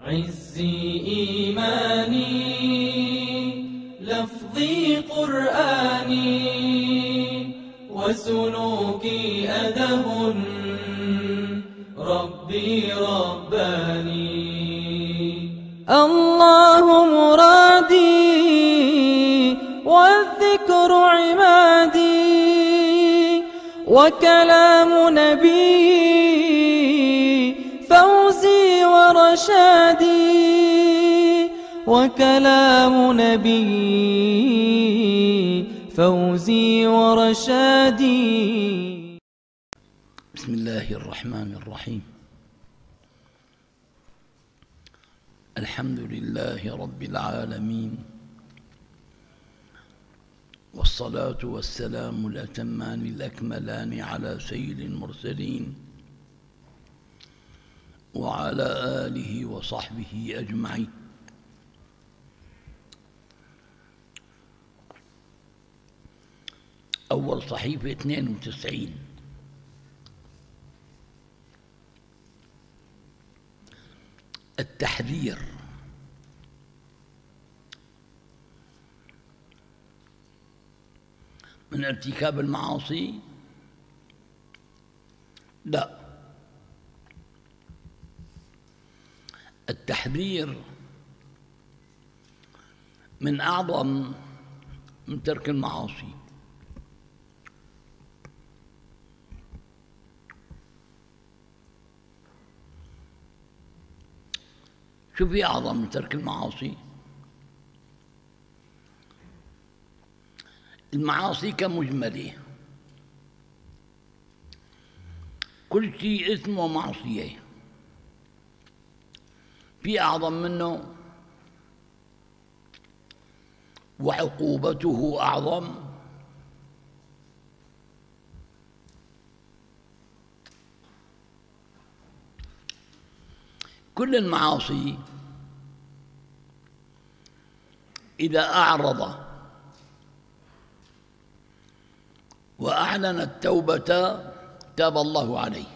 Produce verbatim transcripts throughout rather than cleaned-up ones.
عزي إيماني لفظي قرآني وسلوكي أدب ربي رباني. الله مرادي والذكر عمادي وكلام نبي فوزي ورشادي وكلام نبي فوزي ورشادي. بسم الله الرحمن الرحيم. الحمد لله رب العالمين، والصلاة والسلام الأتمان الأكملان على سيد المرسلين وعلى آله وصحبه أجمعين. أول صحيفة اثنين وتسعين. التحذير من ارتكاب المعاصي؟ لا، التحذير من أعظم من ترك المعاصي. شو في أعظم من ترك المعاصي؟ المعاصي كمجملة، كل شيء اسمه معصية. في أعظم منه وعقوبته أعظم؟ كل المعاصي إذا أعرض وأعلن التوبة تاب الله عليه.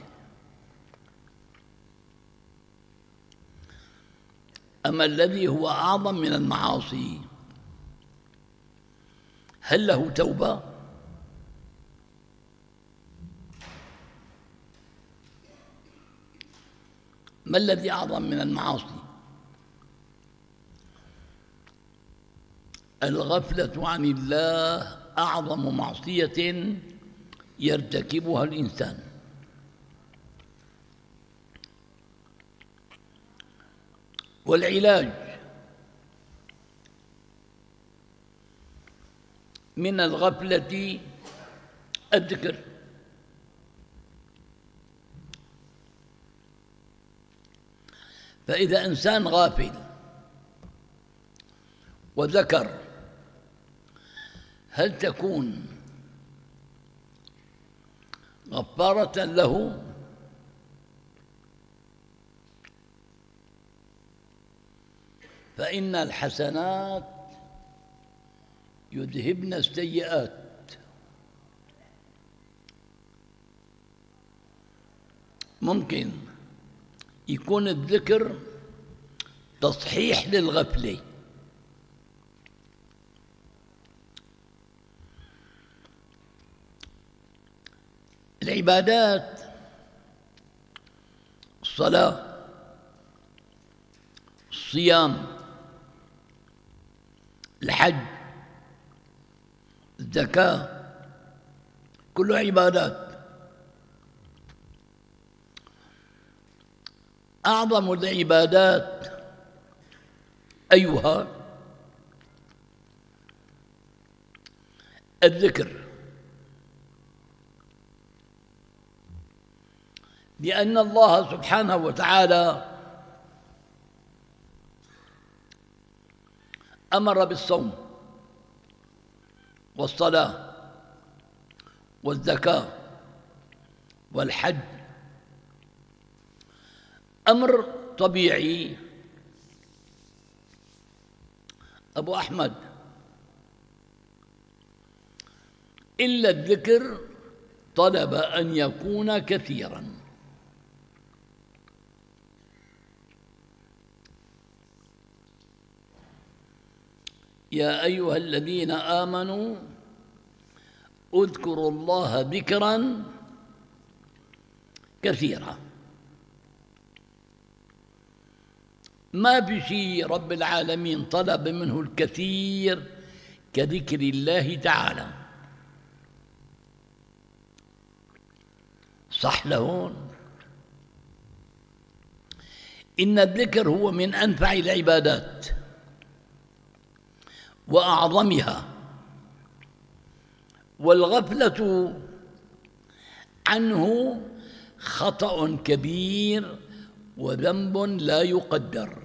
أما الذي هو أعظم من المعاصي هل له توبة؟ ما الذي أعظم من المعاصي؟ الغفلة عن الله أعظم معصية يرتكبها الإنسان. والعلاج من الغفلة الذكر. فإذا إنسان غافل وذكر هل تكون غفارة له؟ فإن الحسنات يذهبن السيئات. ممكن يكون الذكر تصحيح للغفلة. العبادات، الصلاة، الصيام، الحج، الزكاة، كلها عبادات. أعظم العبادات أيها الذكر، لأن الله سبحانه وتعالى أمر بالصوم والصلاة والزكاة والحج، أمر طبيعي. أبو أحمد إلا الذكر طلب أن يكون كثيراً. يا أيها الذين آمنوا اذكروا الله ذكرا كثيرا. ما في شيء رب العالمين طلب منه الكثير كذكر الله تعالى. صح لهون؟ إن الذكر هو من أنفع العبادات وأعظمها، والغفلة عنه خطأ كبير وذنب لا يقدر.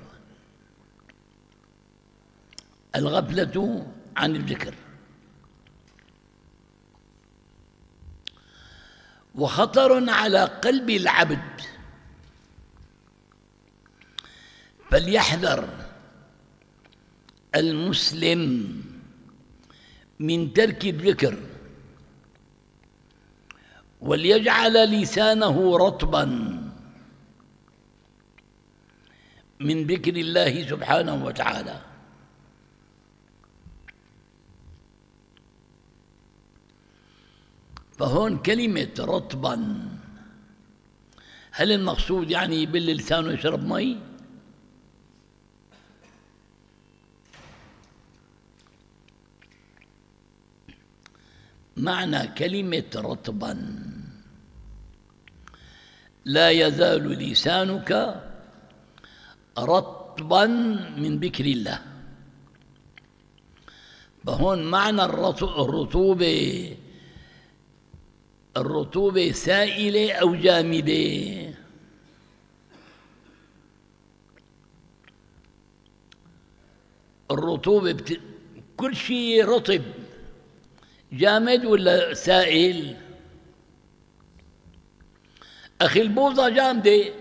الغفلة عن الذكر، وخطر على قلب العبد، فليحذر المسلم من ترك الذكر، وليجعل لسانه رطبا من ذكر الله سبحانه وتعالى. فهون كلمة رطبا، هل المقصود يعني يبل لسانه يشرب مي؟ معنى كلمة رطبا: لا يزال لسانك رطبا من ذكر الله. فهون معنى الرطوبة، الرطوبة سائلة أو جامدة؟ الرطوبة بت... كل شيء رطب، جامد ولا سائل؟ أخي البوظة جامدة،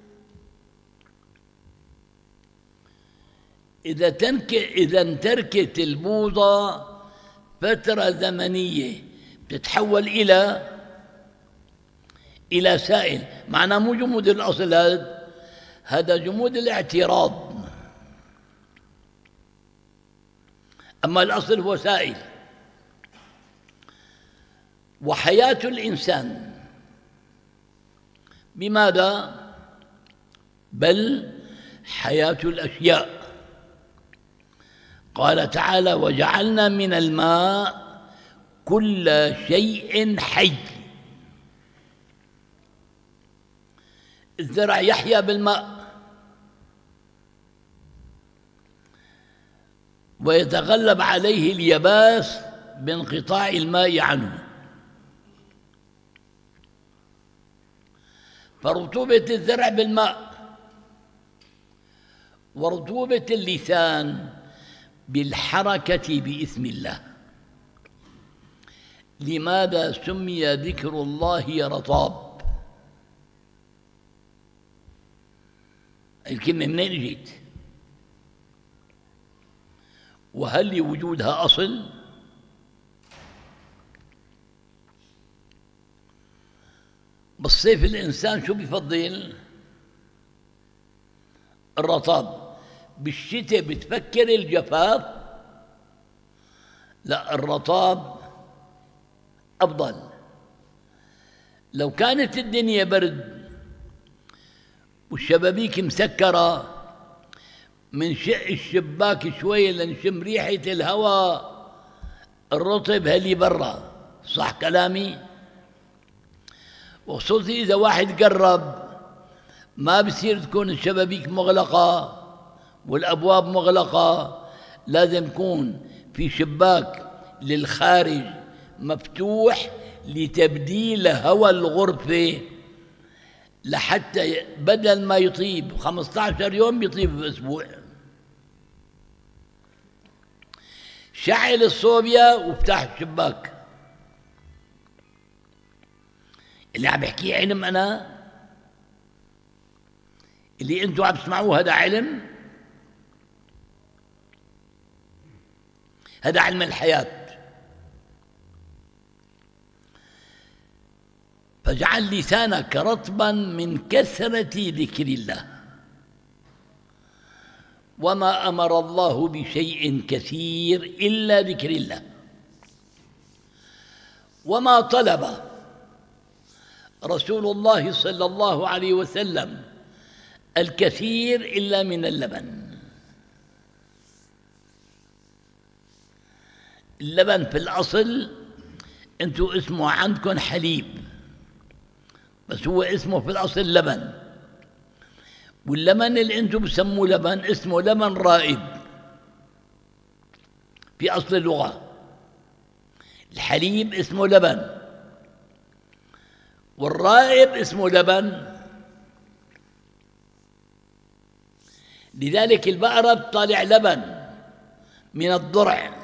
إذا تنك إذا انتركت البوظة فترة زمنية بتتحول إلى إلى سائل. معناه مو جمود الأصل، هذا هذا جمود الاعتراض، أما الأصل هو سائل. وحياة الإنسان بماذا؟ بل حياة الأشياء. قال تعالى: وجعلنا من الماء كل شيء حي. الزرع يحيا بالماء، ويتغلب عليه اليباس بانقطاع الماء عنه. فرطوبة الزرع بالماء، ورطوبة اللسان بالحركة باسم الله. لماذا سمي ذكر الله رطاب؟ الكلمة منين جيت؟ وهل لوجودها أصل؟ بالصيف الإنسان شو بيفضل؟ الرطاب. بالشتاء بتفكر الجفاف؟ لا، الرطاب أفضل. لو كانت الدنيا برد والشبابيك مسكرة، من شق الشباك شوي لنشم ريحة الهواء الرطب هلي برا. صح كلامي؟ وخصوصي إذا واحد قرب، ما بصير تكون الشبابيك مغلقة والأبواب مغلقة، لازم يكون في شباك للخارج مفتوح لتبديل هواء الغرفة، لحتى بدل ما يطيب خمسة عشر يوم يطيب بأسبوع. شعل الصوبيا وافتح الشباك. اللي عم بحكيه علم، أنا اللي أنتوا عم تسمعوه هذا علم، هذا علم الحياة. فاجعل لسانك رطبا من كثرة ذكر الله. وما أمر الله بشيء كثير إلا ذكر الله، وما طلب رسول الله صلى الله عليه وسلم الكثير إلا من اللبن. اللبن في الأصل أنتوا اسمه عندكم حليب، بس هو اسمه في الأصل لبن، واللبن اللي أنتوا بسموه لبن اسمه لبن رائب في أصل اللغة. الحليب اسمه لبن، والرائب اسمه لبن. لذلك البقرة بتطلع لبن من الضرع.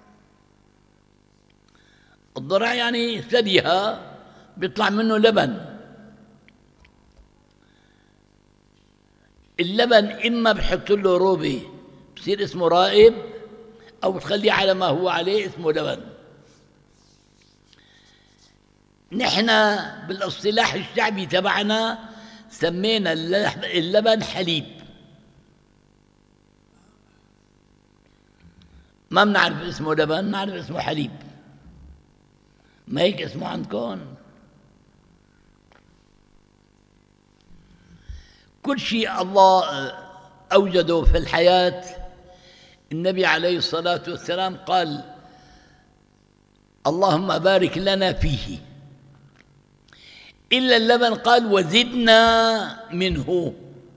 الضرع يعني ثديها بيطلع منه لبن. اللبن إما بحط له روبي بصير اسمه رائب، أو بتخليه على ما هو عليه اسمه لبن. نحن بالاصطلاح الشعبي تبعنا سمينا اللبن حليب، ما بنعرف اسمه لبن، نعرف اسمه حليب. ما هيك اسمه عندكم؟ كل شيء الله أوجده في الحياة النبي عليه الصلاة والسلام قال اللهم بارك لنا فيه، إلا اللبن قال وزدنا منه.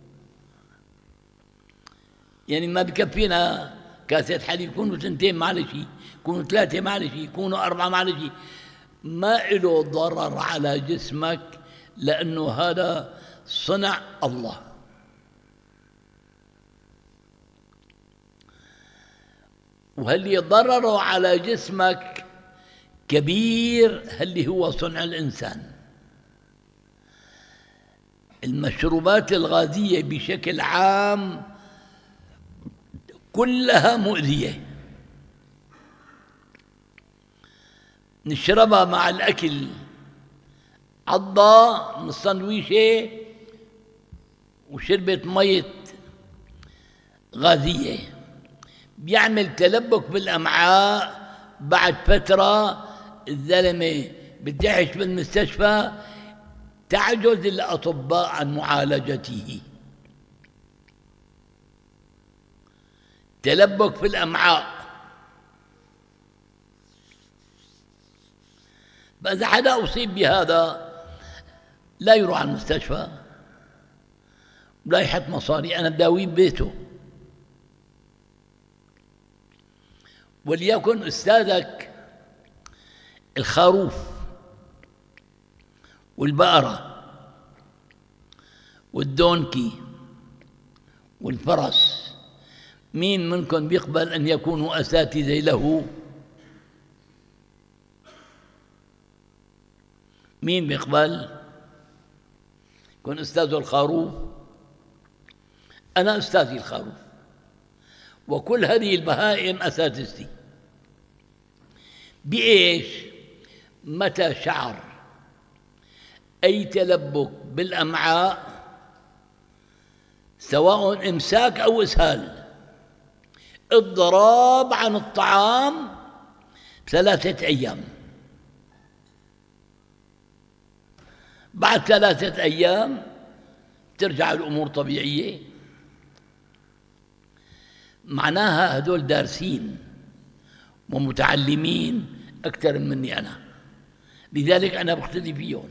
يعني ما بكفينا كاسة حليب، يكونوا سنتين معلش، يكونوا ثلاثة معلش، يكونوا أربعة معلش، ما له ضرر على جسمك، لأنه هذا صنع الله. وهل ضرره على جسمك كبير، هل هو صنع الإنسان. المشروبات الغازية بشكل عام كلها مؤذية، نشربها مع الأكل، عضة من السندويشة وشربت مية غازية، بيعمل تلبك بالأمعاء. بعد فترة الزلمة بتدعش بالمستشفى، تعجز الأطباء عن معالجته. تلبك في الأمعاء. فإذا حدا أصيب بهذا لا يروح على المستشفى، لا يحط مصاري، أنا بداويه ببيته. وليكن أستاذك الخروف والبقرة والدونكي والفرس، مين منكم بيقبل أن يكونوا أساتذة له؟ مين بيقبل يكون أستاذ الخروف؟ أنا أستاذي الخروف، وكل هذه البهائم أساتذتي. بإيش؟ متى شعر أي تلبك بالأمعاء، سواء إمساك أو إسهال، اضطراب عن الطعام ثلاثة أيام. بعد ثلاثة أيام ترجع الأمور طبيعية. معناها هذول دارسين ومتعلمين أكثر مني أنا، لذلك أنا بقتدي فيهم.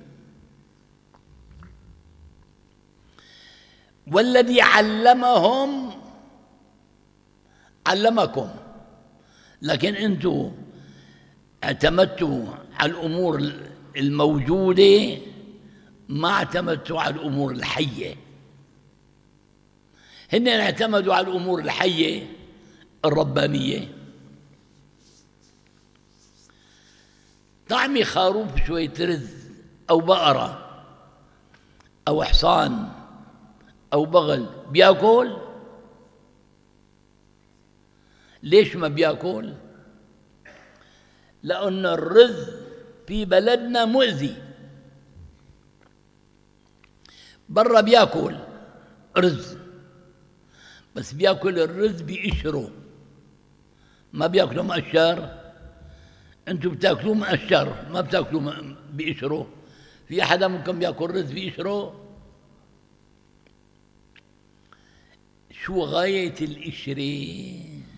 والذي علمهم علمكم، لكن أنتم اعتمدتوا على الأمور الموجودة، ما اعتمدتوا على الأمور الحية. هن اعتمدوا على الأمور الحية الربانية. طعمي خروف شوية رز أو بقرة أو حصان أو بغل بياكل؟ ليش ما بياكل؟ لأن الرز في بلدنا مؤذي. برا بياكل رز، بس بياكل الرز بقشره، ما بياكلوا مقشر. انتوا بتاكلوه مقشر، ما بتاكلوه بقشره. في حدا ممكن بياكل رز بقشره؟ شو غاية القشرة؟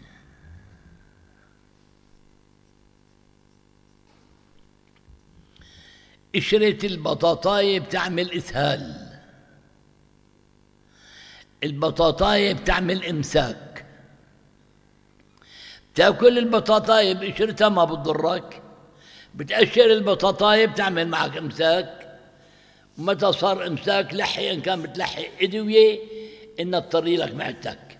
قشرة البطاطاية بتعمل إسهال، البطاطاية بتعمل إمساك. تاكل البطاطاية بقشرتها ما بتضرك، بتقشر البطاطاية بتعمل معك إمساك. ومتى صار إمساك لحي، إن كان بتلحي أدوية إنها تطري لك معدتك.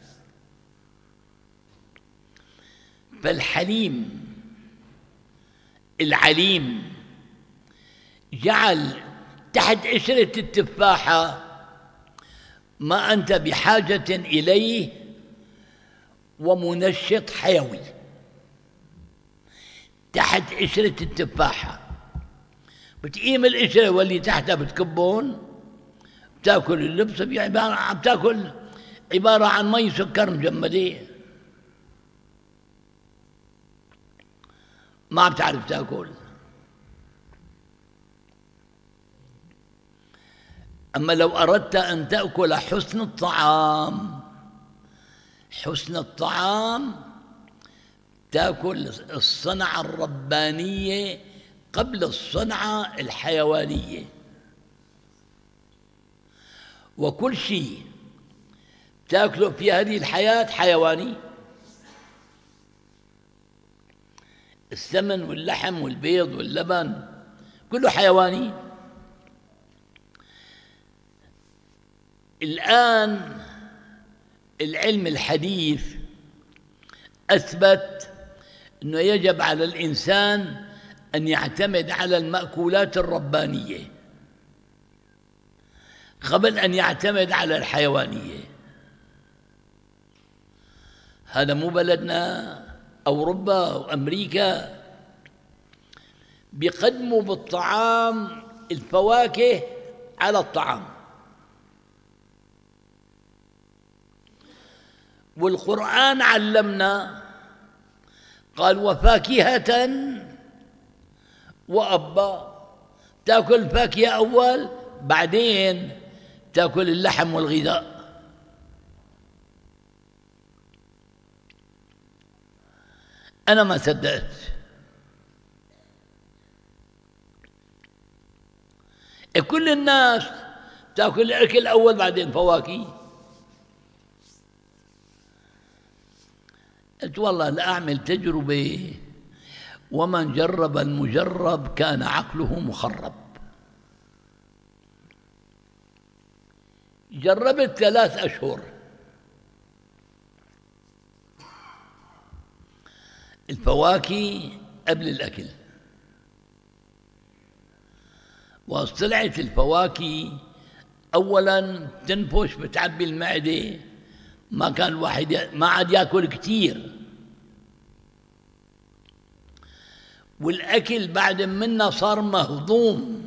فالحليم العليم جعل تحت قشرة التفاحة ما أنت بحاجة إليه ومنشط حيوي. تحت قشرة التفاحة بتقيم القشرة واللي تحتها بتكبون، بتاكل اللبس عبارة عم تاكل عبارة عن مي سكر مجمدة، ما بتعرف تاكل. أما لو أردت أن تأكل حسن الطعام، حسن الطعام تأكل الصنعة الربانية قبل الصنعة الحيوانية. وكل شيء تأكله في هذه الحياة حيواني. السمن واللحم والبيض واللبن كله حيواني. الآن العلم الحديث أثبت أنه يجب على الإنسان أن يعتمد على المأكولات الربانية قبل أن يعتمد على الحيوانية. هذا مو بلدنا، أوروبا وأمريكا بيقدموا بالطعام الفواكه على الطعام. والقرآن علمنا قال وفاكهة وأبا، تأكل الفاكهة أول بعدين تأكل اللحم والغذاء. أنا ما صدقت. كل الناس تأكل الأكل أول بعدين فواكه. قلت والله لأعمل تجربة، ومن جرب المجرب كان عقله مخرب. جربت ثلاث أشهر الفواكه قبل الأكل، وطلعت الفواكه أولاً تنفش بتعبي المعدة، ما كان الواحد ما عاد ياكل كثير، والأكل بعد منا صار مهضوم.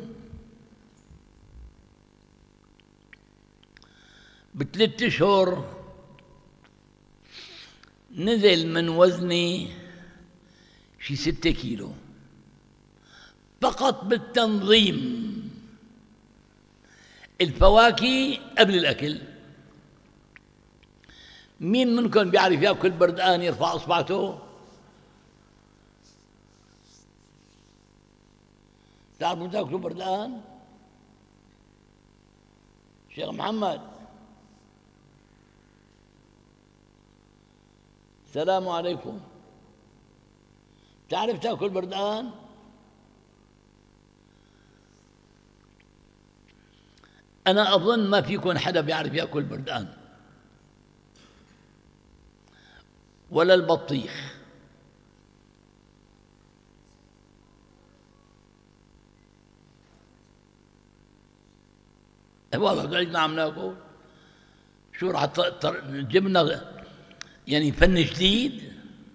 بثلاث أشهر نزل من وزني شي ستة كيلو فقط بالتنظيم. الفواكه قبل الأكل. مين منكم بيعرف ياكل بردقان يرفع اصبعته؟ تعرفوا تاكلوا بردقان؟ شيخ محمد السلام عليكم، تعرف تاكل بردقان؟ أنا أظن ما فيكم حدا بيعرف ياكل بردقان ولا البطيخ. والله قلنا عم ناكل شو راح جبنا يعني فن جديد.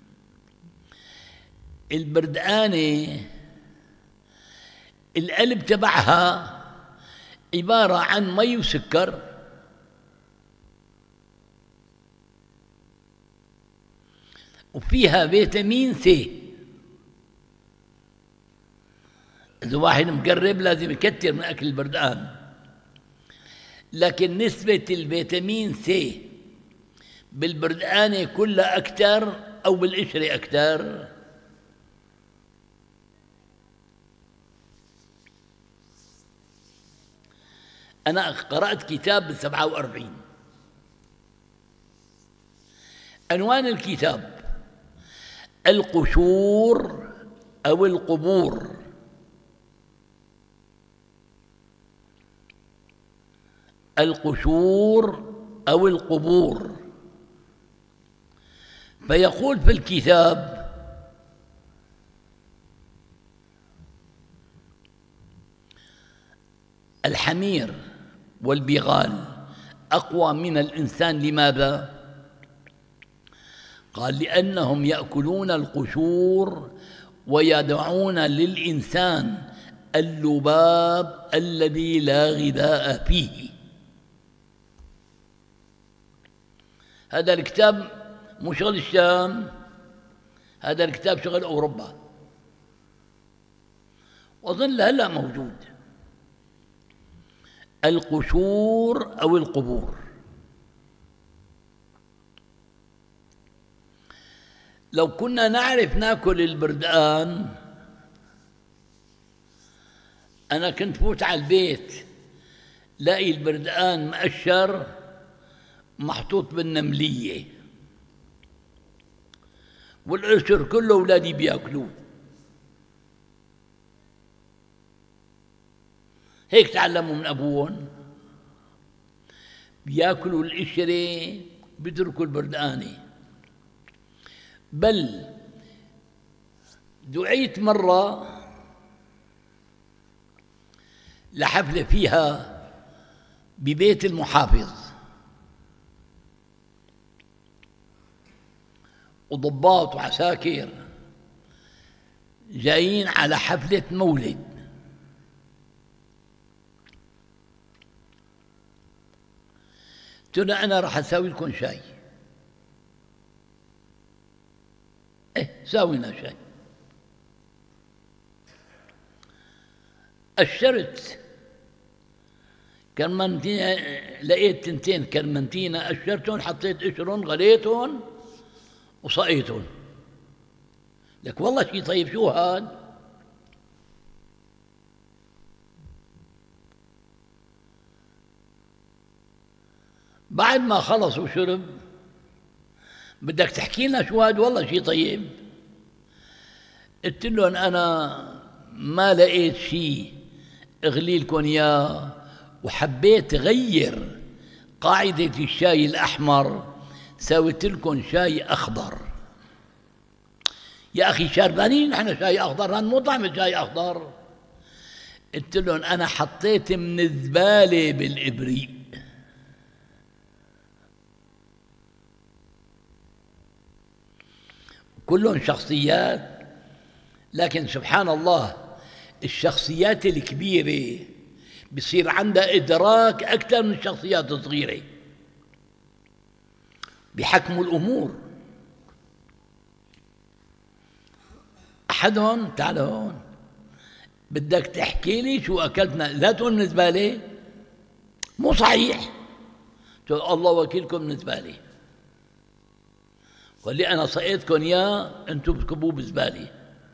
البردقانة القلب تبعها عبارة عن مي وسكر، وفيها فيتامين سي. إذا واحد مقرب لازم يكتر من أكل البردقان، لكن نسبة الفيتامين سي بالبردقانة كلها أكثر أو بالقشرة أكثر؟ أنا قرأت كتاب بالسبعة وأربعين، عنوان الكتاب القشور أو القبور. القشور أو القبور. فيقول في الكتاب: الحمير والبغال أقوى من الإنسان. لماذا؟ قال: لأنهم يأكلون القشور ويدعون للإنسان اللباب الذي لا غذاء فيه. هذا الكتاب مو شغل الشام، هذا الكتاب شغل أوروبا، وظل هلا موجود. القشور أو القبور. لو كنا نعرف ناكل البردقان، أنا كنت فوت على البيت لاقي البردقان مقشر محطوط بالنملية، والقشر كله أولادي بياكلوه. هيك تعلموا من أبوهم، بياكلوا القشرة بيتركوا البردقانة. بل دعيت مرة لحفلة فيها ببيت المحافظ، وضباط وعساكر جايين على حفلة مولد. قلت له: أنا راح أساوي لكم شاي. إيه، ساوينا شاي. قشرت كرمنتينا، لقيت تنتين كرمنتينا قشرتهم، حطيت قشرهم، غليتهم وصقيتهم. لك والله شيء طيب. شو هاد؟ بعد ما خلص وشرب، بدك تحكي لنا شو هاد؟ والله شيء طيب. قلت لهم: أنا ما لقيت شيء أغلي لكم إياه، وحبيت أغير قاعدة الشاي الأحمر، سويت لكم شاي أخضر. يا أخي شاربانين نحن شاي أخضر، هذا مو طعم شاي أخضر. قلت لهم: أنا حطيت من الزبالة بالإبريق. كلهم شخصيات، لكن سبحان الله الشخصيات الكبيرة بصير عندها إدراك أكثر من الشخصيات الصغيرة، بيحكموا الأمور. أحدهم: تعال هون، بدك تحكي لي شو أكلتنا، لا تقول من زبالة، مو صحيح. تقول: الله وكيلكم من زبالة، واللي أنا سقيتكم إياه أنتم بتكبوه بزبالة.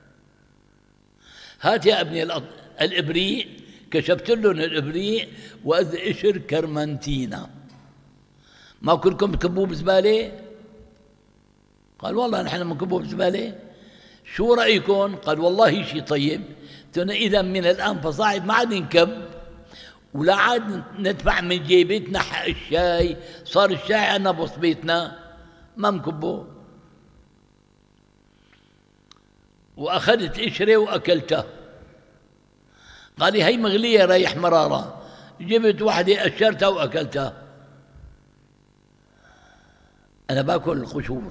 هات يا ابني الإبريق، كشفت لهم الإبريق وإذ قشر كرمنتينا، ما كلكم بتكبوه بزبالة؟ قال: والله نحن بنكبوه بزبالة. شو رأيكم؟ قال: والله شيء طيب. قلت: إذا من الآن فصاعد ما عاد نكب، ولا عاد ندفع من جيبتنا حق الشاي، صار الشاي عندنا بصبيتنا، ما مكبوه. وأخذت قشرة وأكلتها. قال لي: هي مغلية ريح مرارة. جبت واحدة قشرتها وأكلتها. أنا باكل القشور،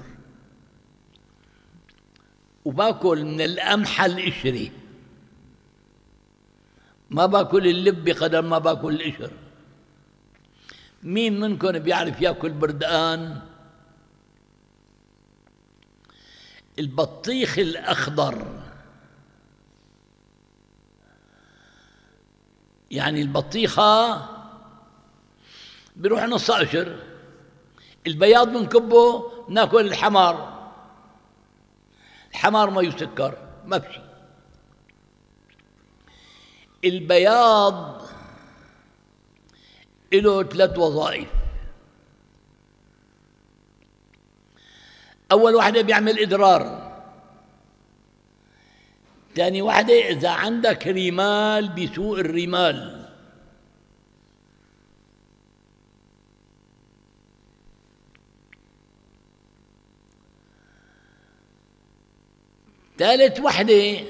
وباكل من القمحة القشرة، ما باكل اللب بقدر ما باكل القشر. مين منكم بيعرف ياكل بردقان؟ البطيخ الأخضر، يعني البطيخة بيروح نص قشر، البياض بنكبه ناكل الحمار، الحمار ما يسكر ما بشي. البياض له ثلاث وظائف. أول واحدة بيعمل إدرار، ثاني واحدة إذا عندك رمال بسوق الرمال، ثالث واحدة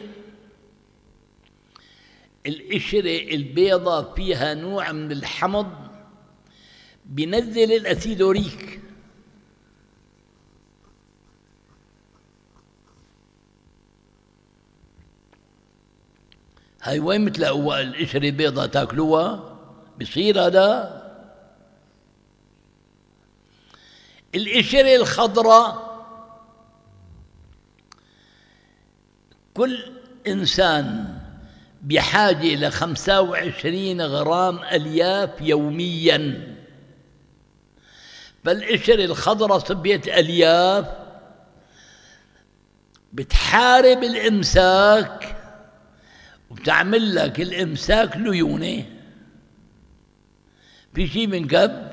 القشرة البيضة فيها نوع من الحمض بينزل الأسيدوريك. هاي وين بتلاقوها؟ القشرة بيضة تاكلوها؟ بصير هذا. القشرة الخضراء كل إنسان بحاجة لخمسة وعشرين غرام ألياف يومياً، فالقشرة الخضراء صبية ألياف بتحارب الإمساك وبتعمل لك الإمساك ليونة. في شيء بنكب.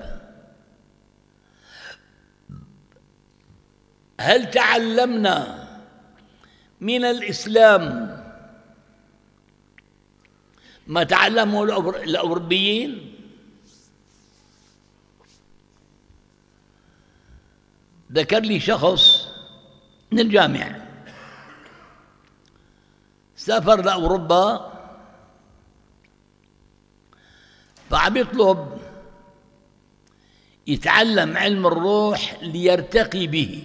هل تعلمنا من الإسلام ما تعلمه الأوروبيين؟ ذكر لي شخص من الجامع سافر لأوروبا، فعم يطلب يتعلم علم الروح ليرتقي به.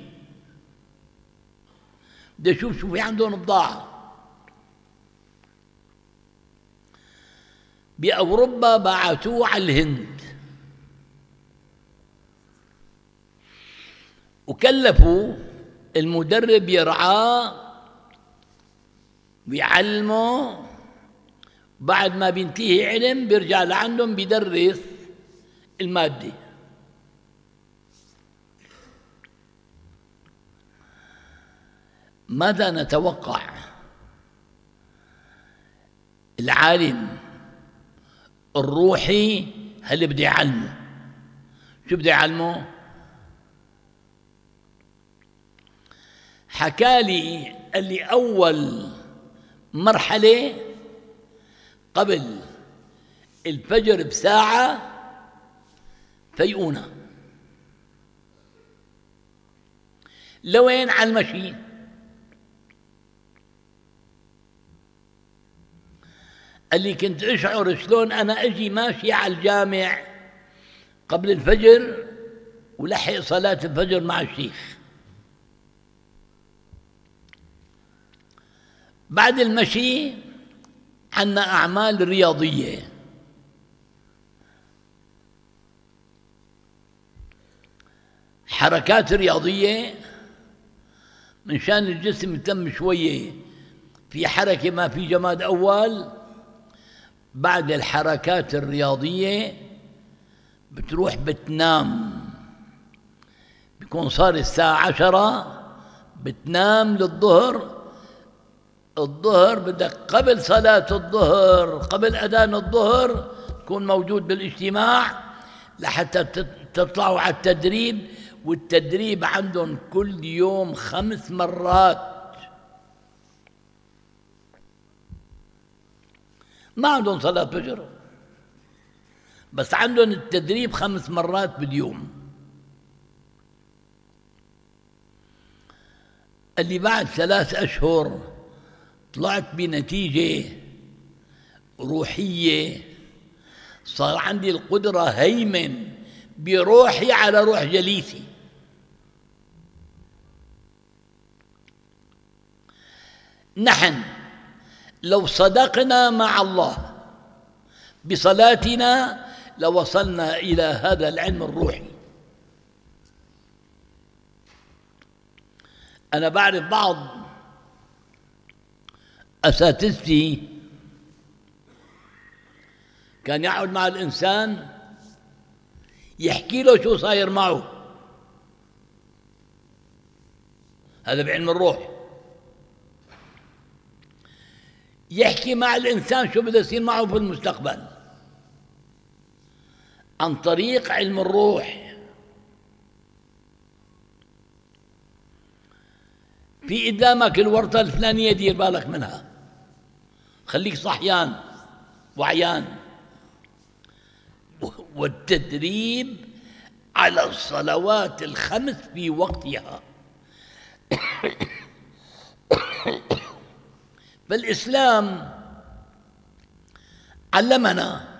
بده يشوف شو في عندهم بضاعة. بأوروبا بعثوه على الهند وكلفوا المدرب يرعاه بيعلمه، بعد ما بينتهي علم بيرجع لعندهم بيدرس المادة. ماذا نتوقع؟ العالم الروحي هل بده يعلمه؟ شو بده يعلمه؟ حكى لي قال لي أول مرحلة قبل الفجر بساعة فيقونا. لوين؟ على المشي. قال لي كنت أشعر شلون أنا أجي ماشي على الجامع قبل الفجر ولحق صلاة الفجر مع الشيخ. بعد المشي عنا أعمال رياضية، حركات رياضية منشان الجسم يتم شوية في حركة، ما في جماد أول. بعد الحركات الرياضية بتروح بتنام، بيكون صار الساعة عشرة، بتنام للظهر. الظهر بدك قبل صلاة الظهر، قبل أذان الظهر تكون موجود بالاجتماع لحتى تطلعوا على التدريب. والتدريب عندهم كل يوم خمس مرات، ما عندهم صلاة فجر، بس عندهم التدريب خمس مرات باليوم. اللي بعد ثلاث أشهر طلعت بنتيجة روحية، صار عندي القدرة هيمن بروحي على روح جليسي. نحن لو صدقنا مع الله بصلاتنا لوصلنا إلى هذا العلم الروحي. أنا بعرف بعض أساتذتي كان يقعد مع الإنسان يحكي له شو صاير معه، هذا بعلم الروح. يحكي مع الإنسان شو بده يصير معه في المستقبل عن طريق علم الروح. في قدامك الورطة الفلانية، دير بالك منها، خليك صحيان وعيان. والتدريب على الصلوات الخمس في وقتها. فالإسلام علمنا،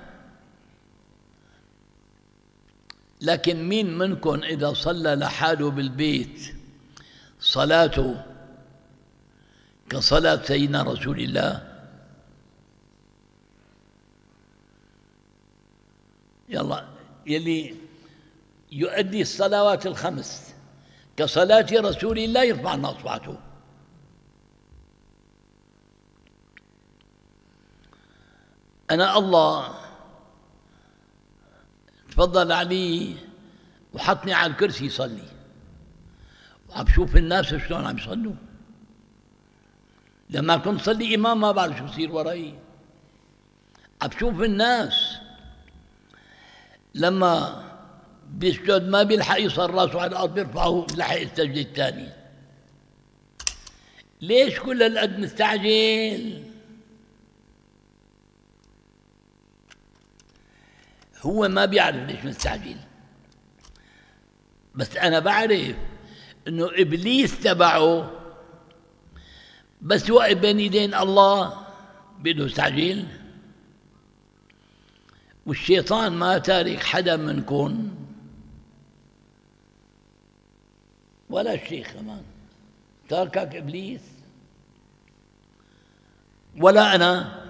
لكن مين منكم إذا صلى لحاله بالبيت صلاته كصلاة سيدنا رسول الله؟ يلا، يلي يؤدي الصلوات الخمس كصلاة رسول الله يرفع لنا أصبعته. أنا الله تفضل علي وحطني على الكرسي يصلي، وعم بشوف الناس شلون عم يصلوا. لما كنت صلي إمام ما بعرف شو بصير وراي، عم بشوف الناس لما بيسجد ما بيلحق يصل راسه على الأرض بيرفعه لحق السجدة الثانية. ليش كل هالقد مستعجل؟ هو ما بيعرف ليش مستعجل، بس أنا بعرف إنه إبليس تبعه بس واقف بين إيدين الله بده يستعجل. والشيطان ما تارك حدا منكم ولا الشيخ كمان، تاركك إبليس ولا أنا،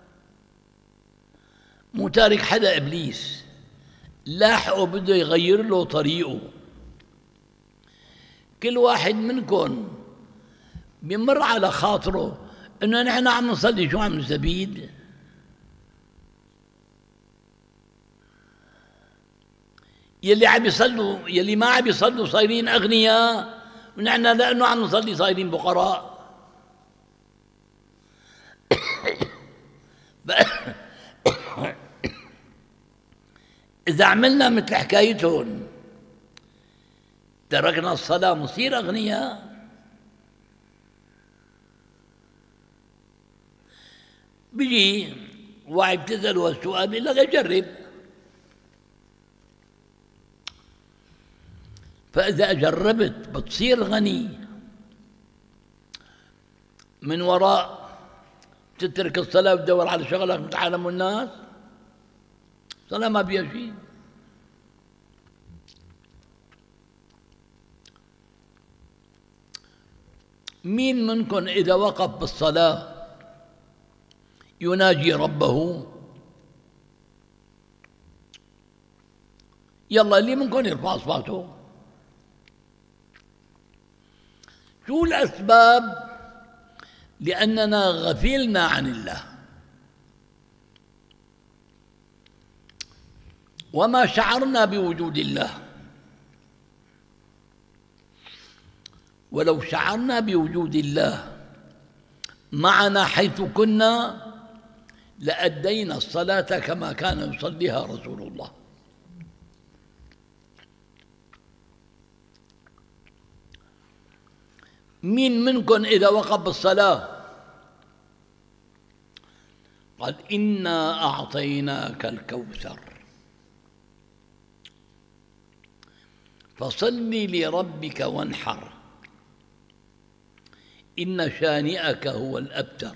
مو تارك حدا إبليس، لاحقه بده يغير له طريقه. كل واحد منكم بيمر على خاطره إنه نحن عم نصلي، شو عم نستفيد؟ يلي عم يصلوا يلي ما عم يصلوا صايرين أغنياء، ونحن لأنه عم نصلي صايرين فقراء. إذا عملنا مثل حكايتهم تركنا الصلاة مصير أغنياء. بيجي واحد بتسأله السؤال بيقول لك جرب. فإذا جربت بتصير غني، من وراء تترك الصلاة وتدور على شغلك متعلم الناس، الصلاة ما فيها شيء. مين منكم إذا وقف بالصلاة يناجي ربه؟ يلا اللي منكم يرفع اصبعته. شو الأسباب؟ لأننا غفلنا عن الله وما شعرنا بوجود الله. ولو شعرنا بوجود الله معنا حيث كنا لأدينا الصلاة كما كان يصليها رسول الله. مين منكم إذا وقف بالصلاة قال إنا أعطيناك الكوثر فصل لربك وانحر إن شانئك هو الأبتر؟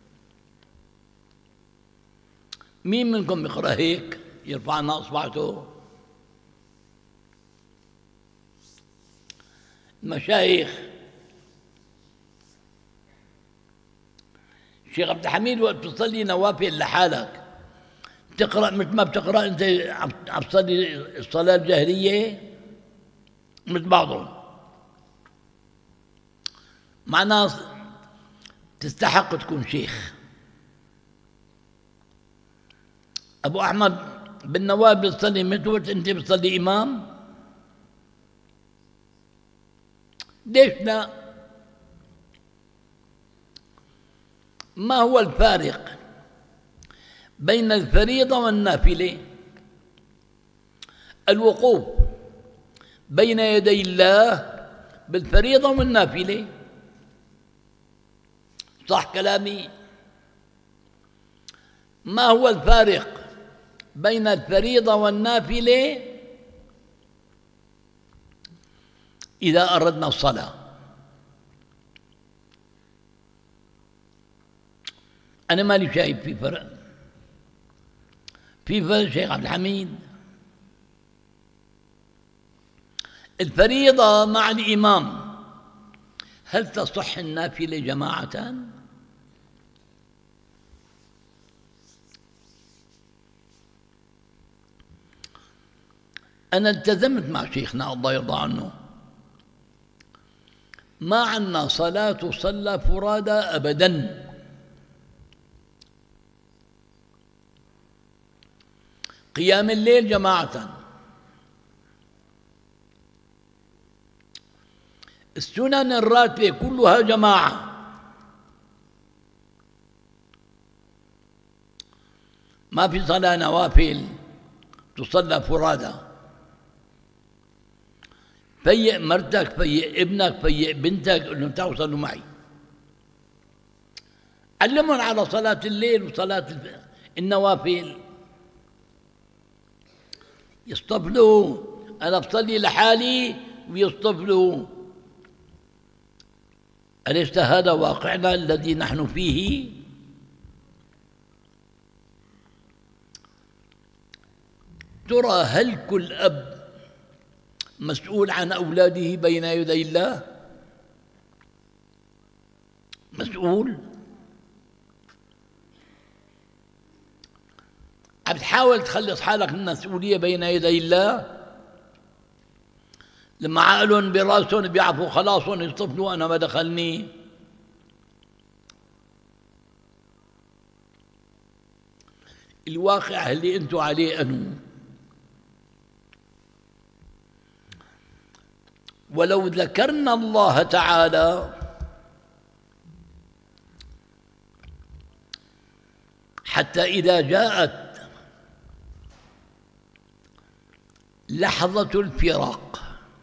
مين منكم يقرأ هيك يرفع لنا إصبعته؟ المشايخ الشيخ عبد الحميد وقت بتصلي نوافل لحالك بتقرأ مثل ما بتقرأ أنت عم تصلي الصلاة الجهرية مثل بعضهم. معناه تستحق تكون شيخ. أبو أحمد بن نواف بتصلي متوت، أنت بتصلي إمام؟ ليش لا؟ ما هو الفارق بين الفريضة والنافلة؟ الوقوف بين يدي الله بالفريضة والنافلة. صح كلامي؟ ما هو الفارق بين الفريضة والنافلة إذا أردنا الصلاة؟ أنا مالي شايف في فرق. في فرق شيخ عبد الحميد. الفريضة مع الإمام، هل تصح النافلة جماعة؟ أنا التزمت مع شيخنا الله يرضى عنه، ما عنا صلاة تصلى فرادى أبداً. قيام الليل جماعة، السنن الراتبة كلها جماعة، ما في صلاة نوافل تصلى فرادى. فيق مرتك، فيق ابنك، فيق بنتك، قل لهم تعالوا صلوا معي. علمهم على صلاة الليل وصلاة النوافل. يصطفلوا، أنا بصلي لحالي ويصطفلوا. أليس هذا واقعنا الذي نحن فيه؟ ترى هل كل أب مسؤول عن أولاده بين يدي الله؟ مسؤول؟ عم تحاول تخلص حالك من المسؤولية بين يدي الله؟ لما عقلهم براسهم بيعرفوا خلاصهم يصطفلوا، أنا ما دخلني. الواقع اللي أنتم عليه أنو، ولو ذكرنا الله تعالى حتى إذا جاءت لحظة الفراق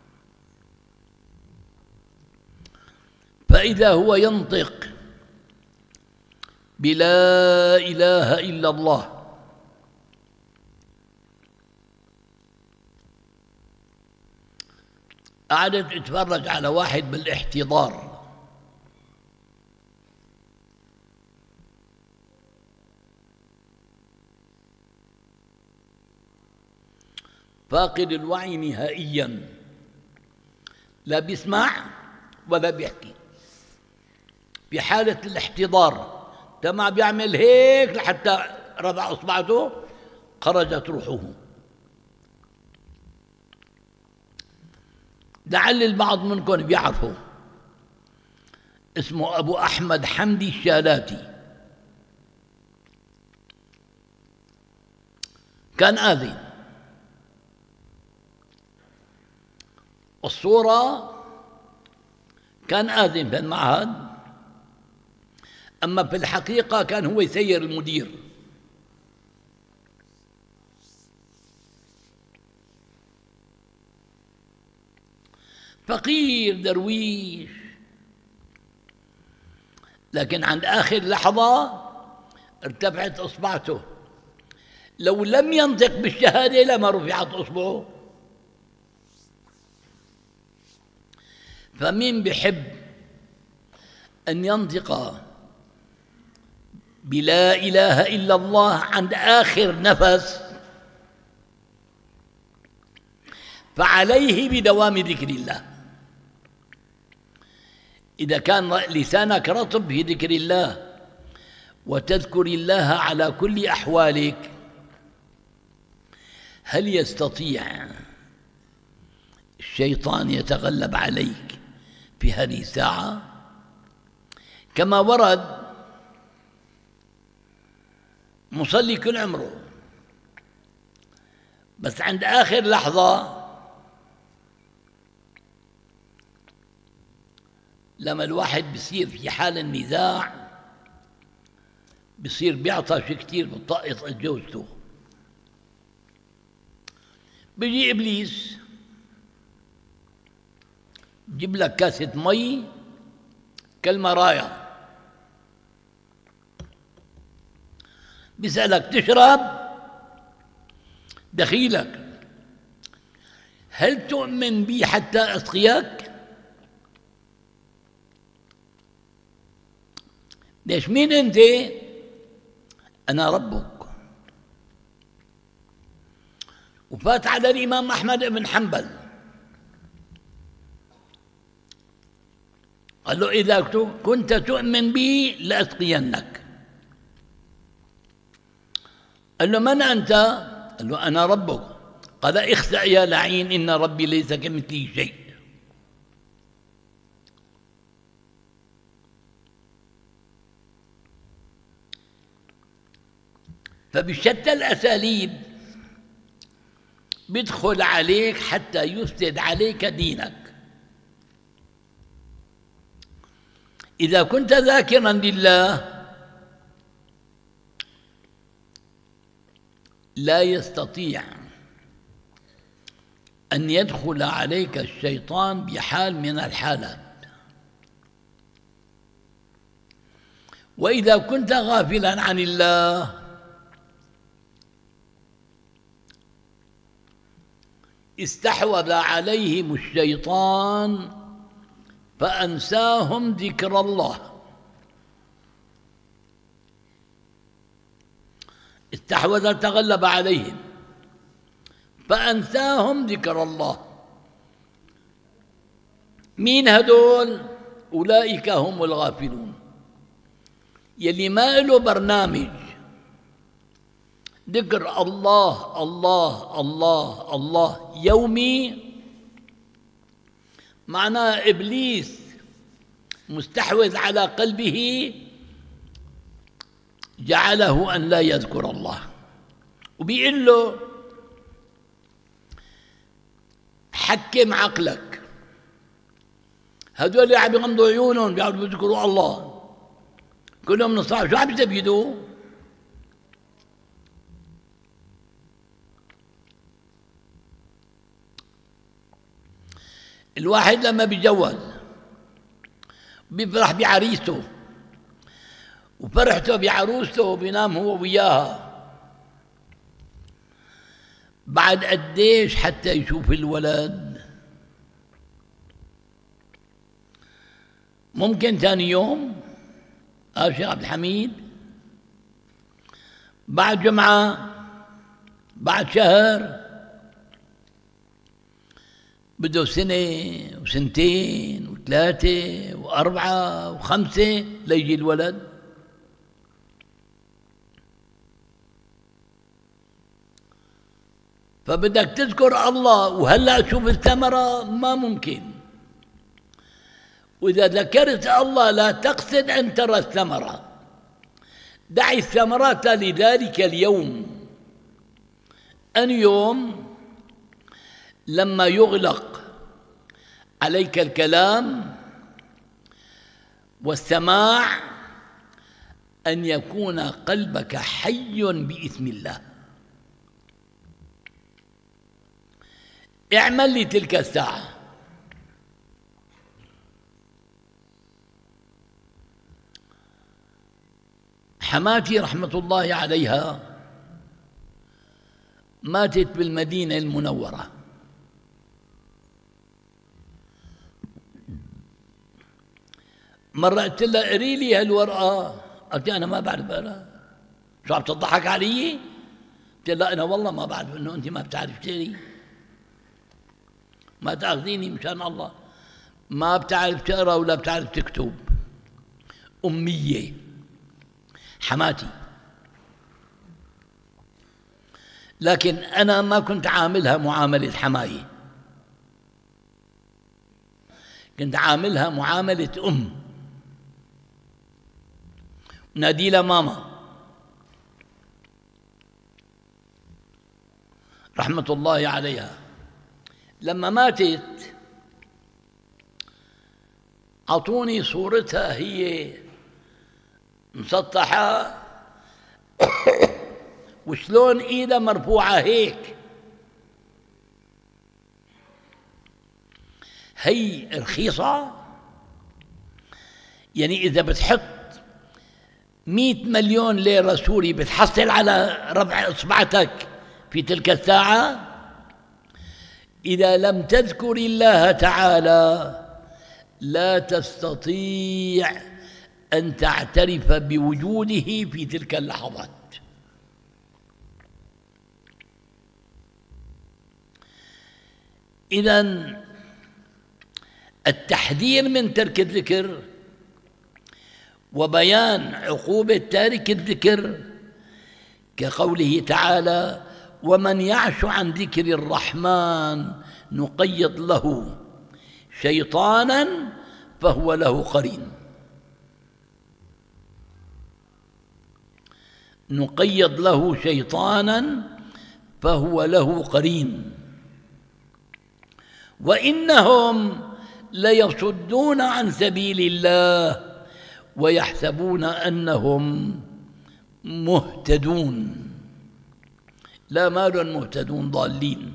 فإذا هو ينطق بلا إله إلا الله، قعدت اتفرج على واحد بالاحتضار، فاقد الوعي نهائيا، لا بيسمع ولا بيحكي، في حالة الاحتضار تما بيعمل هيك لحتى رفع اصبعته خرجت روحه. لعل البعض منكم بيعرفوا، اسمه أبو أحمد حمدي الشالاتي، كان آذن. الصورة كان آذن في المعهد، أما في الحقيقة كان هو يسير المدير. فقير درويش، لكن عند آخر لحظة ارتفعت إصبعته، لو لم ينطق بالشهادة لما رفعت إصبعه. فمين بحب أن ينطق بلا إله إلا الله عند آخر نفس، فعليه بدوام ذكر الله. إذا كان لسانك رطب في ذكر الله وتذكر الله على كل أحوالك، هل يستطيع الشيطان يتغلب عليك في هذه الساعة؟ كما ورد مصلي كل عمره، بس عند آخر لحظة لما الواحد بصير في حال النزاع بصير بيعطش كتير بطاقة جوزته، بيجي إبليس جيب لك كاسة مي كالمرايا، بيسألك تشرب؟ دخيلك هل تؤمن بي حتى أسقيك؟ ليش مين أنت؟ أنا ربك. وفات على الإمام أحمد بن حنبل قال له إذا كنت تؤمن بي لأسقينك. قال له من أنت؟ قال له أنا ربك. قال اخسأ يا لعين إن ربي ليس كمثله شيء. فبشتى الأساليب بيدخل عليك حتى يفسد عليك دينك. إذا كنت ذاكرا لله لا يستطيع أن يدخل عليك الشيطان بحال من الحالات. وإذا كنت غافلا عن الله استحوذ عليهم الشيطان فأنساهم ذكر الله. استحوذ تغلب عليهم فأنساهم ذكر الله. مين هدول؟ أولئك هم الغافلون، يلي ما له برنامج ذكر الله الله الله الله يومي. معناه إبليس مستحوذ على قلبه جعله أن لا يذكر الله، وبيقول له حكم عقلك. هذول اللي عم يغمضوا عيونهم بيقعدوا بيذكروا الله كلهم نصاب، شو عم يستفيدوا؟ الواحد لما بيتجوز بيفرح بعريسته وفرحته بعروسته وبينام هو وياها، بعد قديش حتى يشوف الولد؟ ممكن ثاني يوم آه شيخ عبد الحميد، بعد جمعة، بعد شهر، بده سنة وسنتين وثلاثة وأربعة وخمسة ليجي الولد. فبدك تذكر الله وهلأ تشوف الثمرة ما ممكن. وإذا ذكرت الله لا تقصد أن ترى الثمرة، دع الثمرات لذلك اليوم. أن يوم لما يغلق عليك الكلام والسماع أن يكون قلبك حي بإثم الله. اعمل لتلك الساعة. حماتي رحمة الله عليها ماتت بالمدينة المنورة. مرة قلت لها قري لي هالورقة، قالت لي أنا ما بعرف أقرأ. شو عم تضحك علي؟ قلت لها أنا والله ما بعرف، إنه أنت ما بتعرف تقري، ما تأخذيني مشان الله. ما بتعرف تقرأ ولا بتعرف تكتب، أمية حماتي. لكن أنا ما كنت عاملها معاملة حماية، كنت عاملها معاملة أم. نادي لها ماما رحمة الله عليها. لما ماتت أعطوني صورتها هي مسطحة وشلون إيدها مرفوعة هيك. هي رخيصة، يعني إذا بتحط مئة مليون ليرة سوري بتحصل على ربع إصبعتك في تلك الساعة. إذا لم تذكر الله تعالى لا تستطيع أن تعترف بوجوده في تلك اللحظات. إذن التحذير من ترك الذكر وبيان عقوبة تارك الذكر كقوله تعالى: ومن يعش عن ذكر الرحمن نقيض له شيطانا فهو له قرين. نقيض له شيطانا فهو له قرين وإنهم ليصدون عن سبيل الله ويحسبون أنهم مهتدون. لا مال مهتدون ضالين.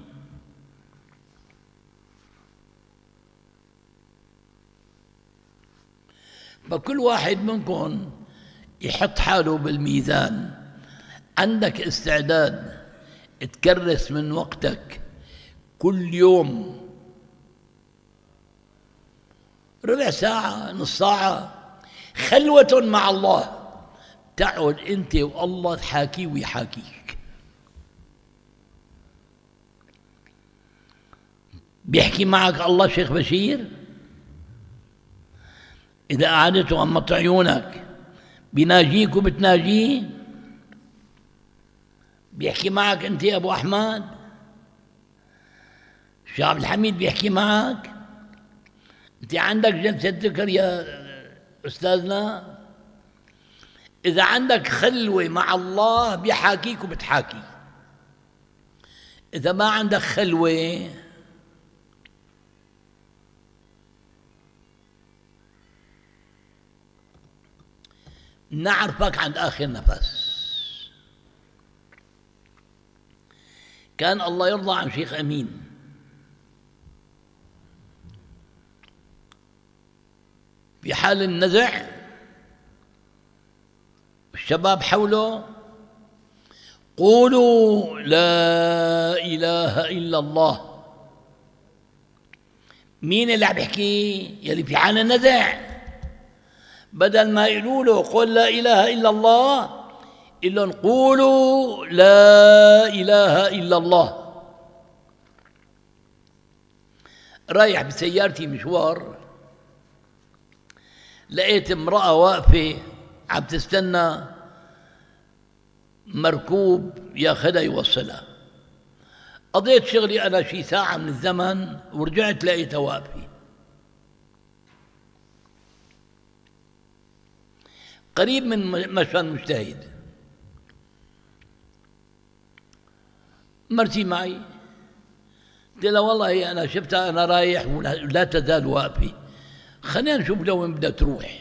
فكل واحد منكم يحط حاله بالميزان. عندك استعداد تكرس من وقتك كل يوم ربع ساعة نص ساعة خلوة مع الله، تقعد أنت والله تحاكي ويحاكيك. بيحكي معك الله شيخ بشير، إذا قعدت وغمضت عيونك بيناجيك وبتناجيه. بيحكي معك أنت يا أبو أحمد، الشيخ عبد الحميد بيحكي معك. أنت عندك جلسة ذكر يا أستاذنا، إذا عندك خلوة مع الله بيحاكيك وبتحاكي. إذا ما عندك خلوة نعرفك عند آخر نفس. كان الله يرضى عن شيخ أمين، في حال النزع الشباب حوله قولوا لا إله إلا الله. مين اللي عم يحكي؟ يلي في حال النزع. بدل ما يقولوا له قل لا إله إلا الله، قل لهم قولوا لا إله إلا الله. رايح بسيارتي مشوار، لقيت امرأة واقفة عم تستنى مركوب ياخذها يوصلها. قضيت شغلي أنا شي ساعة من الزمن ورجعت لقيتها واقفة قريب من مشفى المجتهد. مرتي معي، قلت لها والله أنا شفتها أنا رايح ولا تزال واقفة، خلينا نشوف لو وين بدها تروح.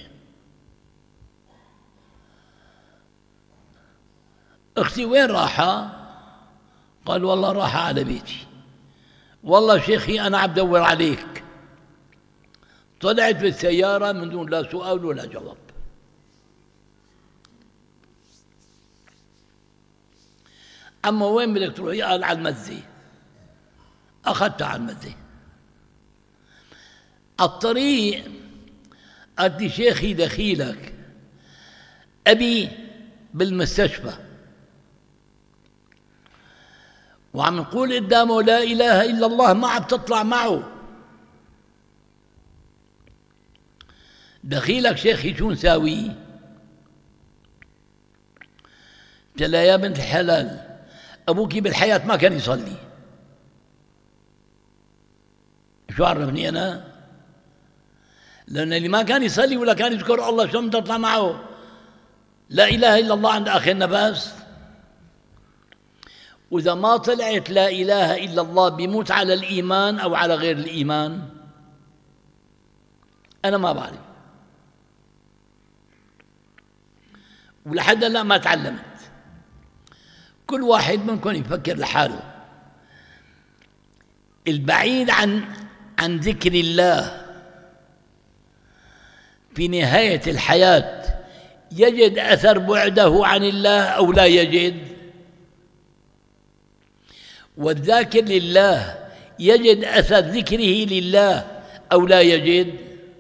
اختي وين راحة؟ قال والله راحة على بيتي. والله شيخي أنا عم بدور عليك. طلعت بالسيارة من دون لا سؤال ولا جواب. أما وين بدك تروحي؟ قال على المزة. أخذتها على المزة. الطريق قالت لي شيخي دخيلك، أبي بالمستشفى وعم نقول قدامه لا إله إلا الله، ما عم تطلع معه. دخيلك شيخي شو نساوي؟ قلت لها يا بنت الحلال أبوك بالحياة ما كان يصلي. شو عرفني أنا؟ لأن اللي ما كان يصلي ولا كان يذكر الله شو بدي أطلع معه؟ لا إله إلا الله عند آخرنا بس. وإذا ما طلعت لا إله إلا الله بيموت على الإيمان أو على غير الإيمان؟ أنا ما بعرف، ولحد الآن ما تعلمت. كل واحد منكم يفكر لحاله. البعيد عن عن ذكر الله في نهاية الحياة يجد أثر بعده عن الله أو لا يجد؟ والذاكر لله يجد أثر ذكره لله أو لا يجد؟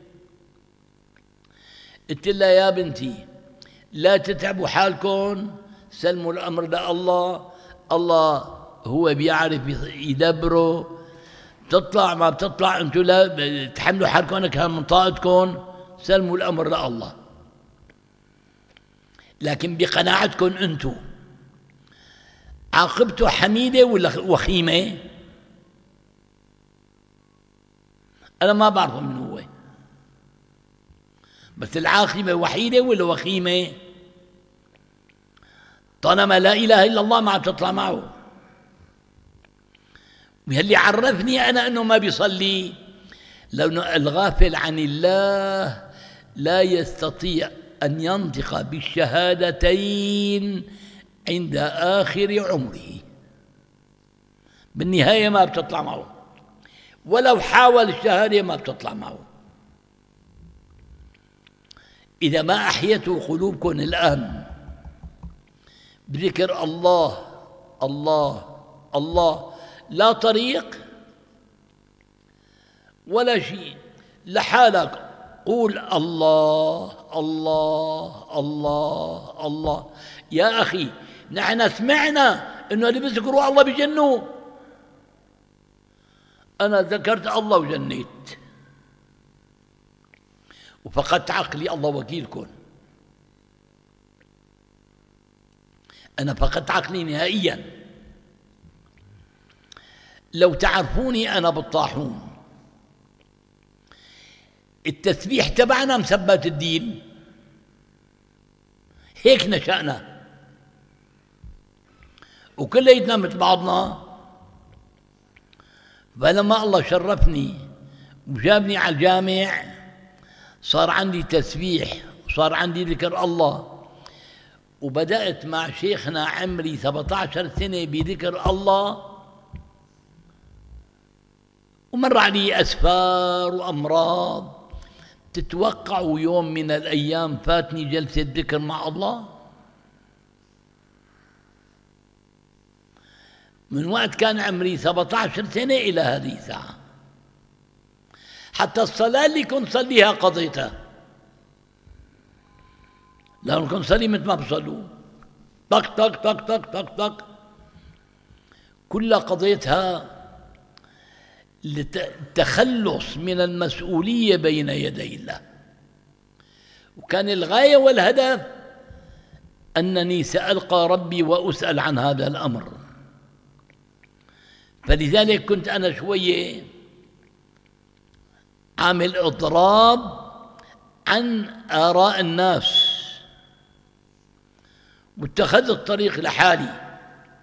قلت لها يا بنتي لا تتعبوا حالكم، سلموا الأمر لله، الله هو بيعرف يدبره. تطلع ما بتطلع أنتم لا تحملوا حالكم، أنا كان من طاقتكم، سلموا الأمر لله. لكن بقناعتكم أنتم عاقبته حميدة ولا وخيمة؟ أنا ما بعرف من هو، بس العاقبة وحيدة ولا وخيمة؟ طالما لا إله إلا الله ما عم تطلع معه. واللي عرفني أنا أنه ما بيصلي لأنه الغافل عن الله لا يستطيع أن ينطق بالشهادتين عند آخر عمره، بالنهاية ما بتطلع معه، ولو حاول الشهادة ما بتطلع معه. إذا ما أحيتوا قلوبكم الآن بذكر الله الله الله، لا طريق ولا شيء، لحالك قول الله الله الله الله. يا أخي نحن سمعنا إنه اللي بيذكروا الله بجنوا، أنا ذكرت الله وجنيت وفقدت عقلي، الله وكيلكم، أنا فقدت عقلي نهائيا. لو تعرفوني أنا بالطاحون، التسبيح تبعنا مثبت الدين، هيك نشأنا وكليتنا مثل بعضنا. فلما الله شرفني وجابني على الجامع صار عندي تسبيح وصار عندي ذكر الله، وبدأت مع شيخنا عمري سبعة عشر سنة بذكر الله، ومر علي أسفار وأمراض. تتوقعوا يوم من الأيام فاتني جلسة ذكر مع الله؟ من وقت كان عمري سبعة عشر سنة إلى هذه الساعة، حتى الصلاة اللي كنت صليها قضيتها، لأنه كنت صلي مثل ما بصلوا، طق طق طق طق طق طق، كلها قضيتها للتخلص من المسؤولية بين يدي الله. وكان الغاية والهدف أنني سألقى ربي وأسأل عن هذا الأمر. فلذلك كنت أنا شوية عامل إضراب عن آراء الناس، واتخذت طريق لحالي.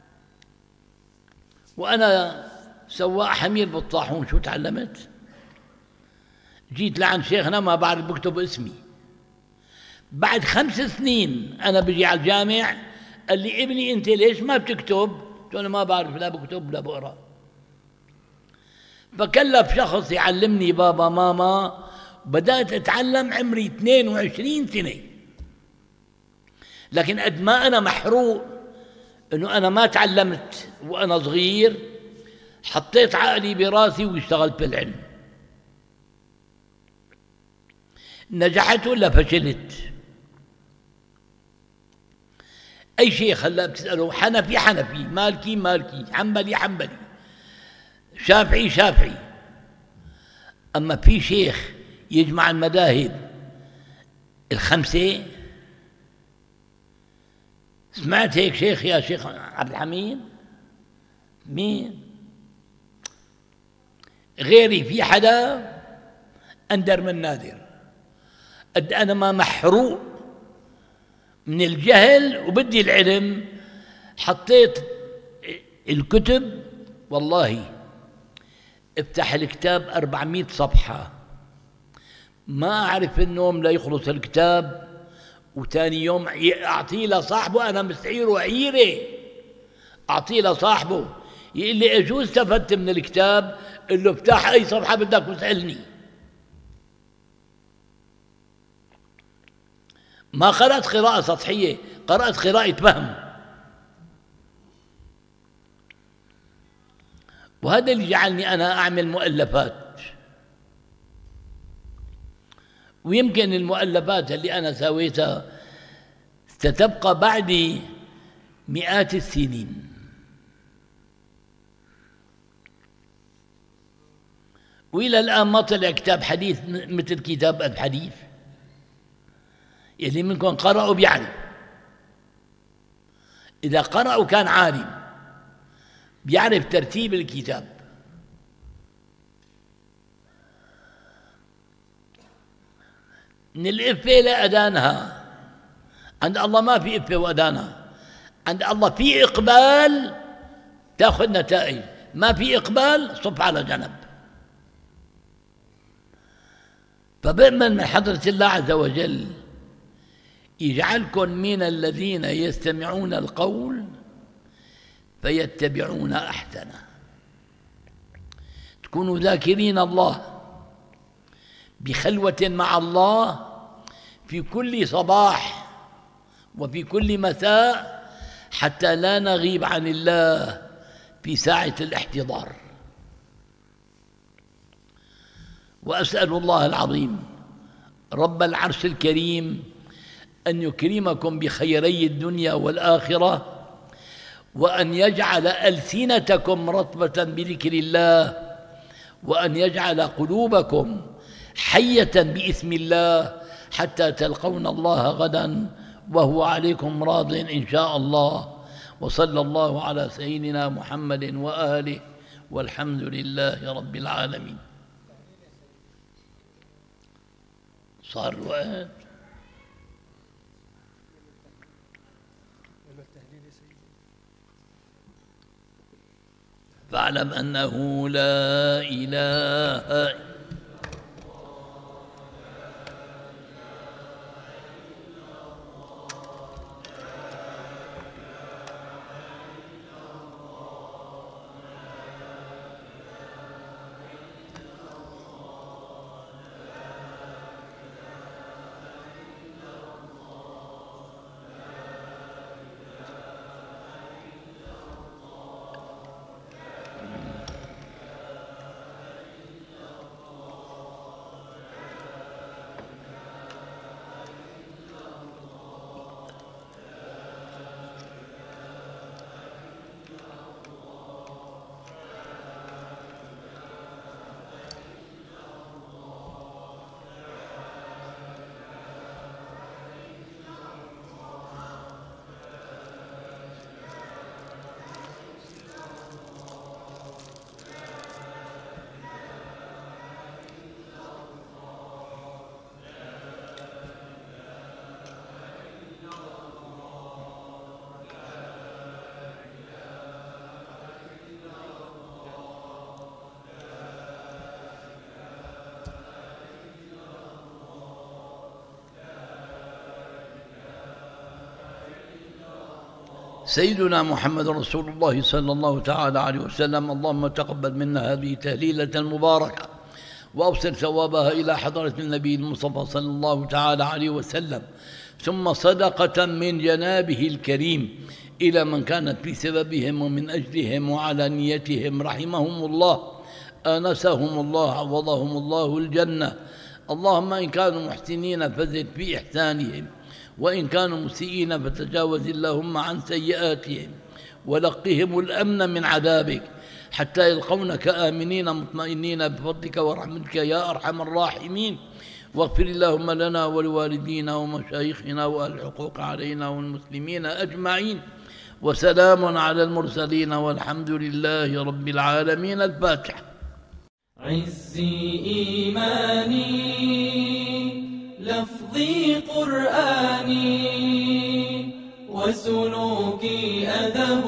وأنا سواق حمير بالطاحون شو تعلمت؟ جيت لعند شيخنا ما بعرف بكتب اسمي. بعد خمس سنين أنا بجي على الجامع قال لي ابني أنت ليش ما بتكتب؟ قلت له أنا ما بعرف لا بكتب ولا بقرأ. فكلف شخص يعلمني بابا ماما، بدأت أتعلم عمري اثنين وعشرين سنة. لكن قد ما أنا محروق إنه أنا ما تعلمت وأنا صغير، حطيت عقلي براسي واشتغلت بالعلم. نجحت ولا فشلت؟ أي شيخ هلا بتسأله حنفي حنفي، مالكي مالكي، حنبلي حنبلي، شافعي شافعي. أما في شيخ يجمع المذاهب الخمسة؟ سمعت هيك شيخ يا شيخ عبد الحميد؟ مين غيري؟ في حدا؟ أندر من نادر. قد أنا ما محروق من الجهل وبدي العلم حطيت الكتب. والله افتح الكتاب أربعمائة صفحة، ما أعرف النوم لا يخلص الكتاب، وتاني يوم أعطيه لصاحبه، أنا مستعيره عيرة، أعطيه لصاحبه يقول لي أجوز استفدت من الكتاب؟ قل له افتح أي صفحة بدك واسألني. ما قرأت قراءة سطحية، قرأت قراءة فهم. وهذا اللي جعلني أنا أعمل مؤلفات، ويمكن المؤلفات اللي أنا سويتها ستبقى بعد مئات السنين. وإلى الآن ما طلع كتاب حديث مثل كتاب الحديث، اللي منكم قرأوا بيعرف، إذا قرأوا كان عالم بيعرف ترتيب الكتاب. من الإفة لأدانها، عند الله ما في إفة وأدانها، عند الله في إقبال تأخذ نتائج، ما في إقبال صف على جنب. فبأمن من حضرة الله عز وجل يجعلكم من الذين يستمعون القول فيتبعون أحسنه، تكونوا ذاكرين الله بخلوة مع الله في كل صباح وفي كل مساء، حتى لا نغيب عن الله في ساعة الاحتضار. وأسأل الله العظيم رب العرش الكريم أن يكرمكم بخيري الدنيا والآخرة، وأن يجعل ألسنتكم رطبة بذكر الله، وأن يجعل قلوبكم حية باسم الله، حتى تلقون الله غدا وهو عليكم راض إن شاء الله. وصلى الله على سيدنا محمد وآله، والحمد لله رب العالمين. صار الوقت. فاعلم أنه لا إله إلا سيدنا محمد رسول الله صلى الله تعالى عليه وسلم. اللهم تقبل منا هذه تهليلة المباركة، وأوصل ثوابها إلى حضرة النبي المصطفى صلى الله تعالى عليه وسلم، ثم صدقة من جنابه الكريم إلى من كانت في سببهم ومن أجلهم وعلى نيتهم رحمهم الله، آنسهم الله، عوضهم الله الجنة. اللهم إن كانوا محسنين فزد في إحسانهم، وإن كانوا مسيئين فتجاوز اللهم عن سيئاتهم، ولقهم الأمن من عذابك حتى يلقونك آمنين مطمئنين بفضلك ورحمتك يا أرحم الراحمين. واغفر اللهم لنا ولوالدينا ومشايخنا والحقوق علينا والمسلمين أجمعين. وسلام على المرسلين والحمد لله رب العالمين. الفاتحة. عزي إيماني لفظي قرآني وسلوكي أدب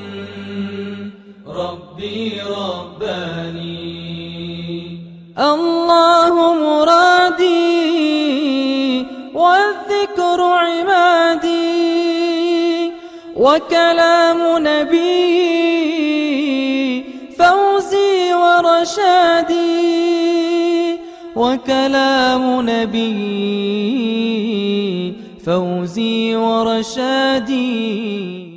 ربي رباني. الله مرادي والذكر عمادي وكلام نبي فوزي ورشادي وكلام نبي فوزي ورشادي.